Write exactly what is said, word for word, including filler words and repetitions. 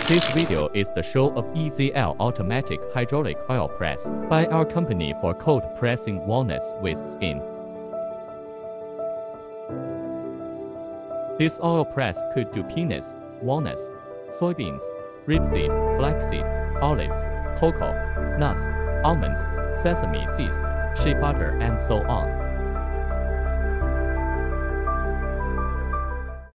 This video is the show of E Z L automatic hydraulic oil press by our company for cold pressing walnuts with skin. This oil press could do peanuts, walnuts, soybeans, rapeseed, flaxseed, olives, cocoa, nuts, almonds, sesame seeds, shea butter, and so on.